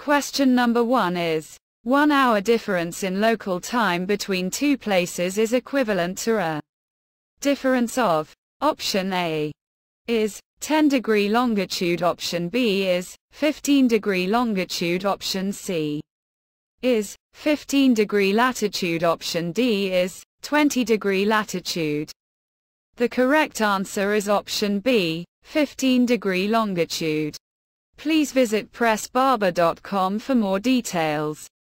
Question number 1 is, 1 hour difference in local time between two places is equivalent to a difference of, option A is 10-degree longitude, option B is 15-degree longitude, option C is 15-degree latitude, option D is 20-degree latitude. The correct answer is option B, 15-degree longitude. Please visit pressbarber.com for more details.